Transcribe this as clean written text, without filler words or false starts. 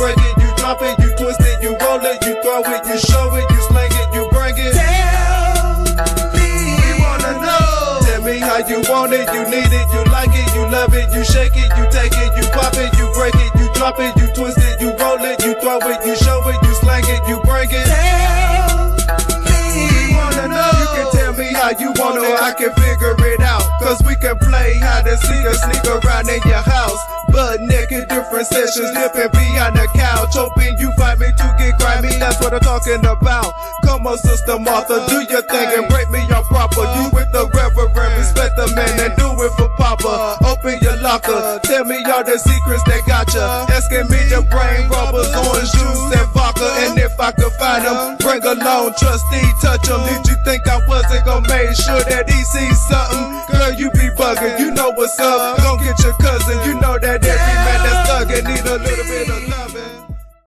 break it, you drop it, you twist it, you roll it, you throw it, you show it, you slang it, you bring it. Tell me, we wanna know. Tell me how you want it, you need it, you like it, you love it, you shake it, you take it, you pop it, you break it, you drop it, you twist it, you roll it, you throw it, you show it, you slang it, you bring it. tell me, We wanna know. You can tell me how you want it, I can figure it out. Cause we can play hide and seek or sneak around in your house. Butt naked, different sessions, dipping behind the couch. Hoping you find me to get grimy, that's what I'm talking about. Come on, Sister Martha, do your thing and break me on proper. You with the reverend, respect the man and do it for Papa. Open your locker, tell me all the secrets that got ya. Asking me the brain rubbers, orange juice and vodka. And if I could find them, bring along trustee, touch them. Did you think I wasn't gonna make sure that he sees something? Girl, you be bugging, you know what's up. Don't get your cousin, you know that